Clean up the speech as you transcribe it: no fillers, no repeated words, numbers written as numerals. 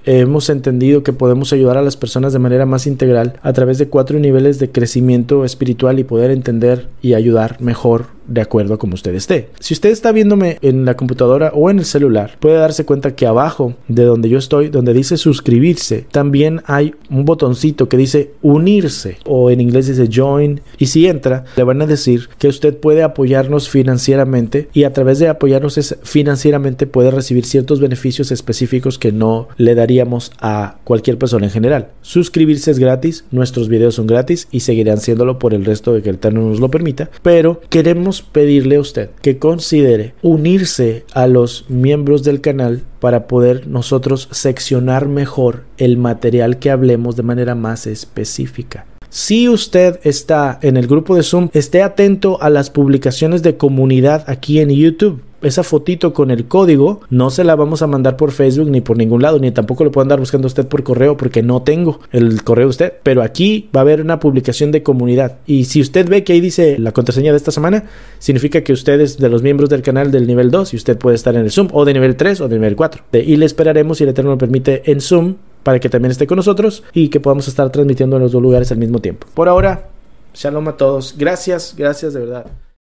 hemos entendido que podemos ayudar a las personas de manera más integral a través de 4 niveles de crecimiento espiritual y poder entender y ayudar mejor de acuerdo a como usted esté. Si usted está viéndome en la computadora o en el celular, puede darse cuenta que abajo de donde yo estoy, donde dice suscribirse, también hay un botoncito que dice unirse, o en inglés dice join, y si entra, le van a decir que usted puede apoyarnos financieramente, y a través de apoyarnos financieramente puede recibir ciertos beneficios específicos que no le daríamos a cualquier persona en general. Suscribirse es gratis, nuestros videos son gratis y seguirán siéndolo por el resto de que el Eterno nos lo permita, pero queremos pedirle a usted que considere unirse a los miembros del canal para poder nosotros seccionar mejor el material que hablemos de manera más específica. Si usted está en el grupo de Zoom, esté atento a las publicaciones de comunidad aquí en YouTube. Esa fotito con el código no se la vamos a mandar por Facebook ni por ningún lado, ni tampoco lo puede andar buscando usted por correo porque no tengo el correo de usted, pero aquí va a haber una publicación de comunidad, y si usted ve que ahí dice la contraseña de esta semana, significa que usted es de los miembros del canal del nivel 2 y usted puede estar en el Zoom o de nivel 3 o de nivel 4, y le esperaremos, si el Eterno lo permite, en Zoom para que también esté con nosotros y que podamos estar transmitiendo en los dos lugares al mismo tiempo. Por ahora, shalom a todos, gracias de verdad.